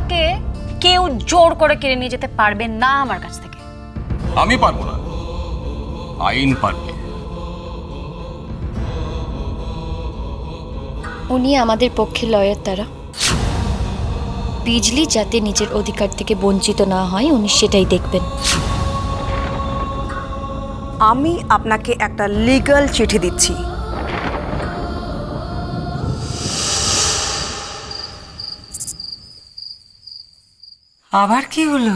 রাধাকে কেউ জোর করে কেড়ে নিয়ে যেতে পারবে না আমার কাছ থেকে। আমি পারবো না, আইন পারবে। উনি আমাদের পক্ষে লয়ার, তারা বিজলি যাতে নিজের অধিকার থেকে বঞ্চিত না হয় উনি সেটাই দেখবেন। আমি আপনাকে একটা লিগ্যাল চিঠি দিচ্ছি। আবার কি হলো?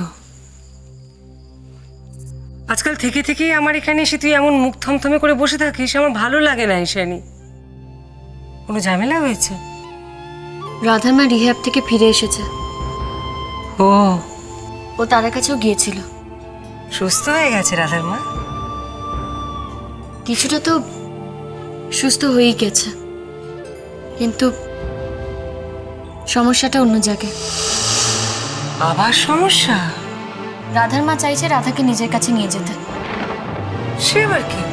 আজকাল থেকে থেকে আমার এখানে এসে তুই এমন মুখ থমথমে করে বসে থাকিস, আমার ভালো লাগে না। ঈশানী, কোনো ঝামেলা হয়েছে? রাধার মা রিহ্যাব থেকে ফিরে এসেছে। ও তার কাছেও গিয়েছিল। সুস্থ হয়ে গেছে রাধার মা? কিছুটা তো সুস্থ হয়েই গেছে, কিন্তু সমস্যাটা অন্য জায়গায়। আবার সমস্যা? রাধার মা চাইছে রাধাকে নিজের কাছে নিয়ে যেতে। সে আবার কি?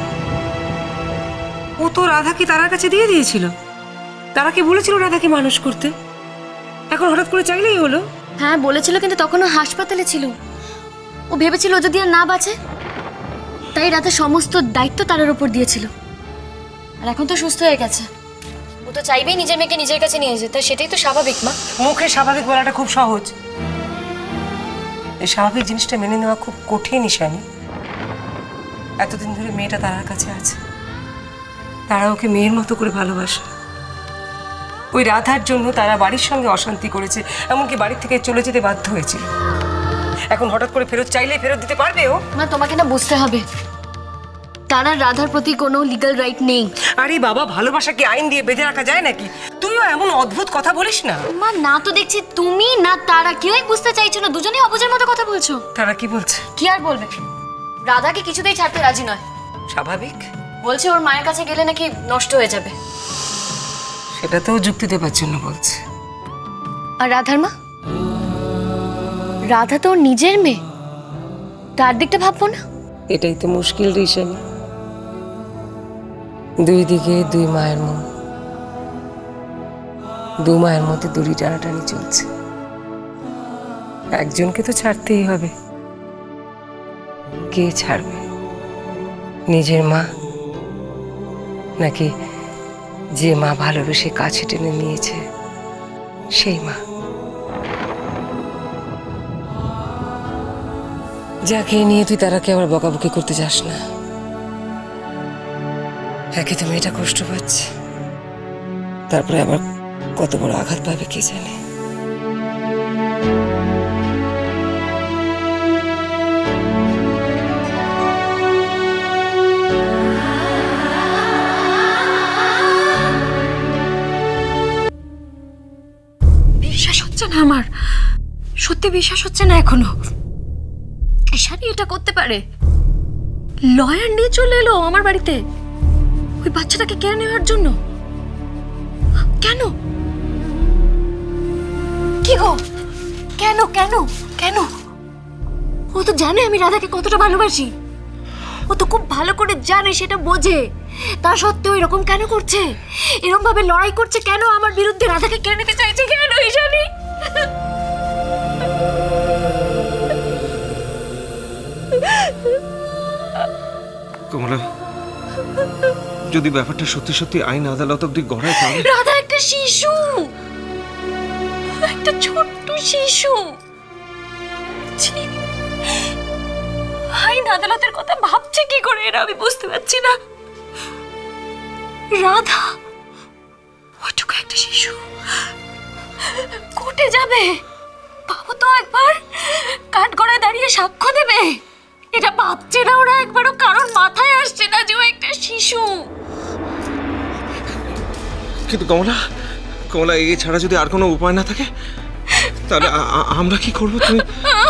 ও তো রাধাকে তারার কাছে দিয়ে দিয়েছিল। তারাকে বলেছিল রাধাকে মানুষ করতে, এখন হঠাৎ করে চাইলেই হলো? হ্যাঁ বলেছিল, কিন্তু তখন ও হাসপাতালে ছিল। ও ভেবেছিল ও যদি আর না বাঁচে, তাই রাধা সমস্ত দায়িত্ব তারার উপর দিয়েছিল। আর এখন তো সুস্থ হয়ে গেছে, ও তো চাইবেই নিজের মেয়েকে নিজের কাছে নিয়ে যেতে। সেটাই তো স্বাভাবিক মা। মুখে স্বাভাবিক বলাটা খুব সহজ, এই স্বাভাবিক জিনিসটা মেনে নেওয়া খুব কঠিন। ঈশানী, এতদিন ধরে মেয়েটা তারার কাছে আছে, তারা ওকে মেয়ের মতো করে ভালোবাসে। ওই রাধার জন্য তারা বাড়ির সঙ্গে অশান্তি করেছে, এমনকি বাড়ির থেকে চলে যেতে বাধ্য হয়েছিল। এখন হঠাৎ করে ফেরত চাইলেই ফেরত দিতে পারবে ও? মা তোমাকে না বুঝতে হবে, তারার রাধার প্রতি কোনো লিগ্যাল রাইট নেই। আরে বাবা, ভালোবাসা কি আইন দিয়ে বেঁধে রাখা যায় নাকি? তুইও এমন অদ্ভুত কথা বলিস না। মা না তো দেখছি তুমি না তারা কেউই বুঝতে চাইছো না, দুজনেই অবুঝের মতো কথা বলছো। তারা কি বলছে? কি আর বলবে, রাধাকে কিছুতেই ছাড়তে রাজি নয়। স্বাভাবিক। বলছে ওর মায়ের কাছে গেলে নাকি নষ্ট হয়ে যাবে। সেটা তো যুক্তি দেবার জন্য বলছে। আর রাধার মা, রাধা তো ওর নিজের মেয়ে, তার দিকটা ভাববো না? এটাই তো মুশকিল রে ঈশানী। দুই দিকে দুই মায়ের মন, দু মায়ের মধ্যে দড়ি টানাটানি চলছে। একজনকে তো ছাড়তেই হবে। কে ছাড়বে? নিজের মা, নাকি যে মা ভালোবেসে কাছে টেনে নিয়েছে সেই মা? যাকে নিয়ে তুই তারাকে আবার বকাবকি করতে যাস না। একে তো মেয়েটা কষ্ট পাচ্ছে, তারপরে আবার কত বড় আঘাত পাবে কে জানে। বিশ্বাস হচ্ছে না আমার, সত্যি বিশ্বাস হচ্ছে না এখনো। ঈশানী এটা করতে পারে? লয়ার নিয়ে চলে এলো আমার বাড়িতে ওই বাচ্চাটাকে কেড়ে নেওয়ার জন্য। কেন? কি গো, কেন কেন কেন? ও তো জানে আমি রাধাকে কতটা ভালোবাসি, ও তো খুব ভালো করে জানে, সেটা বোঝে। তা সত্ত্বেও এরকম কেন করছে? এরকম ভাবে লড়াই করছে কেন আমার বিরুদ্ধে? রাধাকে কেড়ে নিতে চাইছে কেন ঈশানী? কমলা, যদি ব্যাপারটা সত্যি সত্যি আইন আদালত অব্দি গড়ায়, তাহলে রাধা একটা শিশু, একটা ছোট্ট শিশু। আইন আদালতের কথা ভাবছে কি করে এরা, আমি বুঝতে পারছি না। রাধা ওইটুকু একটা শিশু কোর্টে যাবে, বাবু তো একবার কাঠগড়ায় দাঁড়িয়ে সাক্ষ্য দেবে। এটা ভাবছে না ওরা একবারও, কারণ মাথায় আসছে না যে ও একটা শিশু। কিন্তু কমলা, কমলা, এই ছাড়া যদি আর কোনো উপায় না থাকে তাহলে আমরা কি করবো? তুমি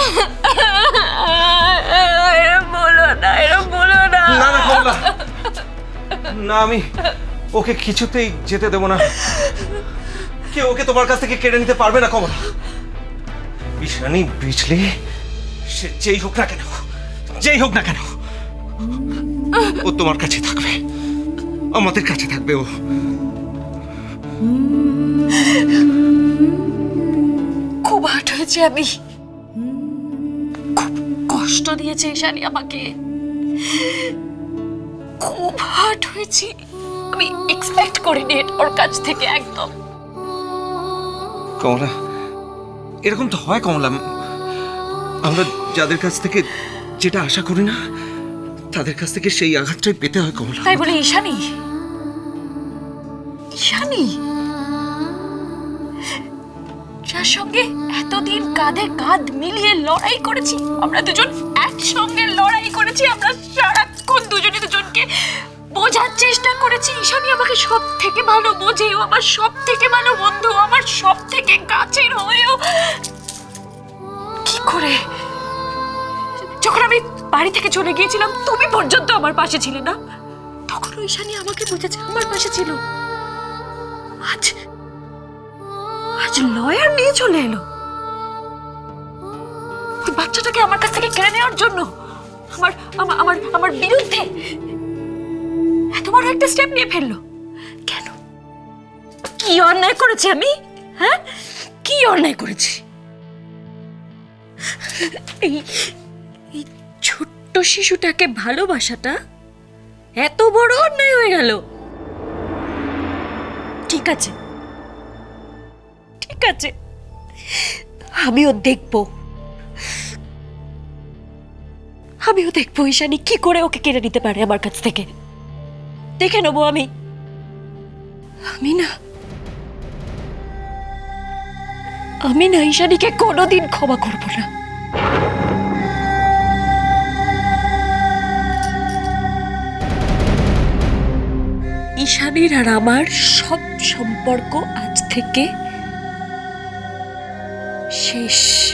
বলো না, এরকম বলো না। না না কমলা, না, আমি ওকে কিছুতেই যেতে দেবো না। কেউ ওকে তোমার কাছ থেকে কেড়ে নিতে পারবে না কমলা। ঈশানী, বিজলি, সে যেই হোক না কেন, যেই হোক না কেন, ও তোমার কাছে থাকবে, আমাদের কাছে থাকবে। ও খুব হার্ট হয়েছে আমি, খুব কষ্ট দিয়েছে ঈশানী আমাকে, খুব হার্ট হয়েছি। আমি এক্সপেক্ট করিনি ওর কাছ থেকে একদম। কমলা, এরকম তো হয় কমলা, আমরা যাদের কাছ থেকে যেটা আশা করি না তাদের কাছ থেকে সেই আঘাতটাই পেতে হয় কমলা। তাই বলে ঈশানী, ঈশানী যার সঙ্গে এতদিন কাঁধে কাঁধ মিলিয়ে লড়াই করেছি, আমরা দুজন একসঙ্গে লড়াই করেছি, আমরা সারাক্ষণ দুজনে দুজনকে বোঝার চেষ্টা করেছি। ঈশানী আমাকে সব থেকে ভালো বোঝে, ও আমার সব থেকে ভালো বন্ধু, আমার সব থেকে কাছের হয়েও কি করে যখন আমি বাড়ি থেকে চলে গিয়েছিলাম তুমি পর্যন্ত আমার পাশে ছিলে না, তখন ঈশানী আমাকে বুঝেছে, আমার পাশে ছিল। আজ আজ লয়ার নিয়ে চলে এলো ওই বাচ্চাটাকে আমার কাছ থেকে কেড়ে নেওয়ার জন্য, আমার আমার আমার বিরুদ্ধে এত বড় একটা স্টেপ নিয়ে ফেললো। কেন? কি অন্যায় করেছি আমি? হ্যাঁ, কি অন্যায় করেছি? এই ছোট্ট শিশুটাকে ভালোবাসাটা এত বড় অন্যায় হয়ে গেল। ঠিক আছে, ঠিক আছে, আমিও দেখবো ঈশানী কি করে ওকে কেড়ে নিতে পারে আমার কাছ থেকে। দেখে নেবো আমি না ঈশানীকে কোনোদিন ক্ষমা করবো না। ঈশানীর আর আমার সব সম্পর্ক আজ থেকে শেষ।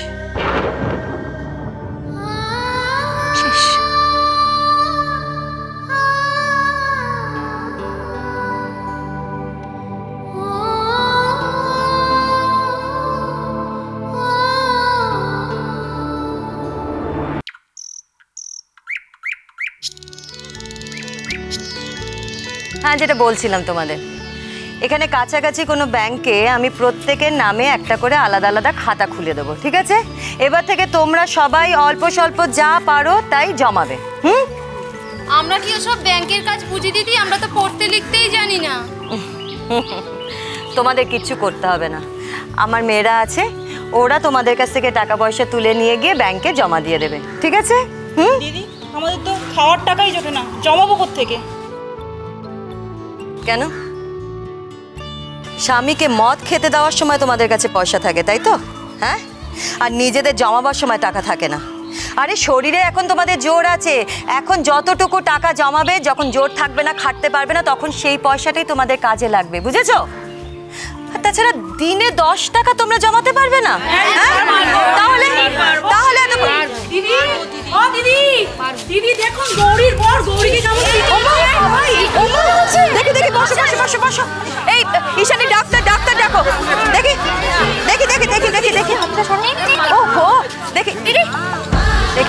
হ্যাঁ, যেটা বলছিলাম তোমাদের, এখানে কাছাকাছি কোনো ব্যাংকে আমি প্রত্যেকের নামে একটা করে আলাদা আলাদা খাতা খুলে দেবো, ঠিক আছে? এবার থেকে তোমরা সবাই অল্প স্বল্প যা পারো তাই জমাবে। আমরা কি ওসব ব্যাংকের কাজ বুঝি দিদি? আমরা তো পড়তে লিখতেই জানি না। তোমাদের কিচ্ছু করতে হবে না, আমার মেয়েরা আছে, ওরা তোমাদের কাছ থেকে টাকা পয়সা তুলে নিয়ে গিয়ে ব্যাংকে জমা দিয়ে দেবে, ঠিক আছে? দিদি, আমাদের তো খাওয়ার টাকাই জোটে না, জমাবো কোত্থেকে? কেন? স্বামীকে মদ খেতে দেওয়ার সময় তোমাদের কাছে পয়সা থাকে, তাই তো? হ্যাঁ, আর নিজেদের জমাবার সময় টাকা থাকে না। আরে শরীরে এখন তোমাদের জোর আছে, এখন যতটুকু টাকা জমাবে, যখন জোর থাকবে না, খাটতে পারবে না, তখন সেই পয়সাটাই তোমাদের কাজে লাগবে, বুঝেছো? আর তাছাড়া দিনে 10 টাকা তোমরা জমাতে পারবে না? তাহলে তাহলে দিদি, ও দিদি, দিদি দেখুন গৌরীর বর, গৌরীকে কেমন দেখি দেখি, বসো বসো বসো বসো। এই ঈশানী, ডাক্তার ডাক্তার ডাকো। দেখি দেখি দেখি দেখি দেখি দেখি ওহো, দেখি দেখি দেখি,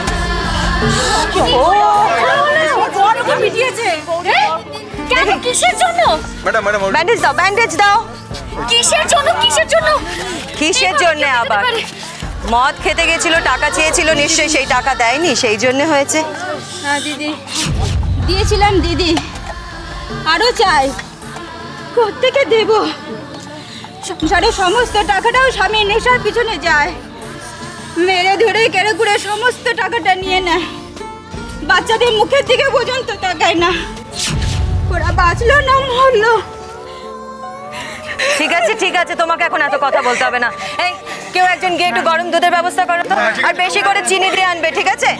কেন? কিসের জন্য? ম্যাডাম ম্যাডাম, ব্যান্ডেজ দাও, ব্যান্ডেজ দাও। কিসের জন্য? কিসের জন্য? কিসের জন্য আবার? মদ খেতে গেছিল, টাকা চেয়েছিল, নিশ্চয়ই সেই টাকা দেয়নি, সেই জন্য হয়েছে। হ্যাঁ দিদি, দিয়েছিলাম দিদি, আরো চাই, কোত্থেকে দেব? সংসারের সমস্ত টাকাটাও স্বামীর নেশার পিছনে যায়, মেরে ধরে কেড়ে কুড়ে সমস্ত টাকাটা নিয়ে নেয়, বাচ্চাদের মুখের দিকে পর্যন্ত তাকায় না, ওরা বাঁচলো না মরলো। ঠিক আছে ঠিক আছে, তোমাকে এখন এত কথা বলতে হবে না। এই কেউ একজন গিয়ে একটু গরম দুধের ব্যবস্থা করো তো, আর বেশি করে চিনি দিয়ে আনবে, ঠিক আছে?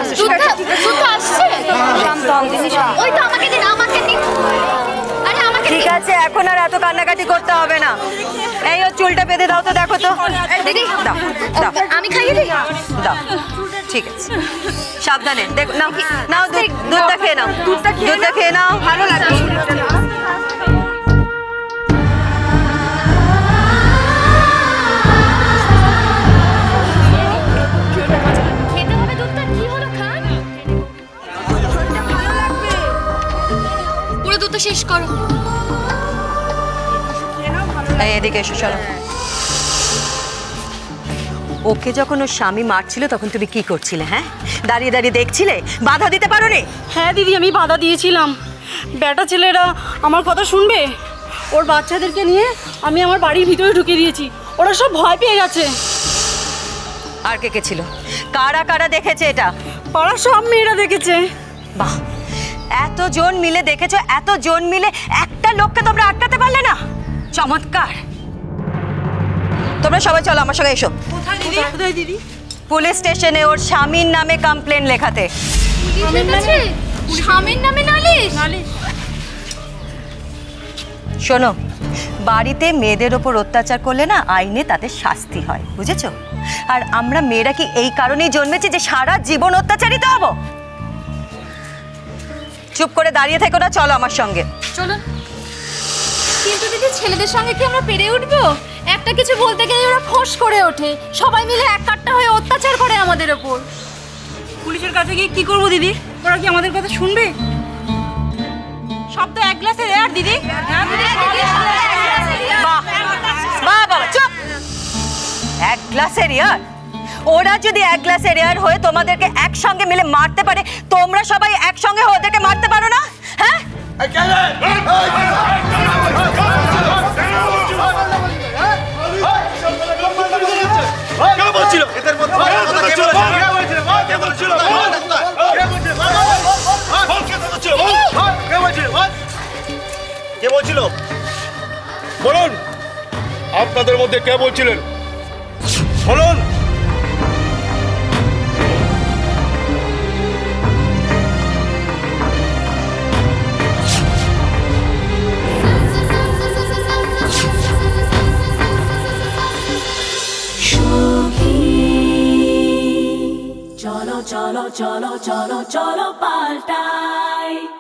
ওই তো আমাকে দিন, আমাকে দিন। আরে আমাকে ঠিক আছে, এখন আর এত কান্নাকাটি করতে হবে না। এই ও চুলটা বেঁধে দাও তো, দেখো তো। দিদি, দাও দাও, আমি খাইয়ে দিই। দাও, ঠিক আছে, সাবধানে দেখো। নাও নাও, দুধটা খেয়ে নাও, দুধটা খেয়ে নাও, ভালো লাগবে। খেতে হবে দুধটা। কি হলো খান? পুরো দুধটা শেষ করো। এই এদিকে এসো, চলো। ওকে যখন ওর স্বামী মারছিল তখন তুমি কি করছিলে? হ্যাঁ, দাঁড়িয়ে দাঁড়িয়ে দেখছিলে? বাধা দিতে পারোনি? হ্যাঁ দিদি, আমি বাধা দিয়েছিলাম। বেটা ছেলেরা আমার কথা শুনবে? ওর বাচ্চাদেরকে নিয়ে আমি আমার বাড়ির ভিতরে ঢুকে দিয়েছি, ওরা সব ভয় পেয়ে গেছে। আর কে কে ছিল? কারা কারা দেখেছে এটা? পাড়ার সব মেয়েরা দেখেছে। বাহ, এতজন মিলে দেখেছো, এতজন মিলে একটা লোককে তোমরা আটকাতে পারলে না? চমৎকার। তোমরা সবাই চলো আমার সঙ্গে এসো। কোথায় দিদি? পুলিশ স্টেশনে ওর স্বামীর নামে কমপ্লেন লেখাতে। স্বামীর নামে নালিশ? শোনো, বাড়িতে মেয়েদের ওপর অত্যাচার করলে না আইনে তাতে শাস্তি হয়, বুঝেছো? আর আমরা মেয়েরা কি এই কারণেই জন্মেছি যে সারা জীবন অত্যাচারিত হব? চুপ করে দাঁড়িয়ে থেকো না, চলো আমার সঙ্গে। চলো। কিন্তু দিদি, ছেলেদের সঙ্গে কি আমরা পেরে উঠবো? একটা কিছু বলতে গেলে ওরা ফোঁস করে ওঠে, সবাই মিলে এক কাট্টা হয়ে অত্যাচার করে আমাদের ওপর। পুলিশের কাছে গিয়ে কি করবো দিদি? ওরা কি আমাদের কথা শুনবে? সব তো এক গ্লাসের এয়ার দিদি। বাবা চুপ! এক গ্লাসের এয়ার? ওরা যদি এক গ্লাসের এয়ার হয়ে তোমাদেরকে একসঙ্গে মিলে মারতে পারে, তোমরা সবাই একসঙ্গে ওদেরকে মারতে পারো না? হ্যাঁ, কে বলছিল? বলুন, আপনাদের মধ্যে কে বলছিলেন? বলুন। চলো চলো চলো চলো চলো পাল্টাই।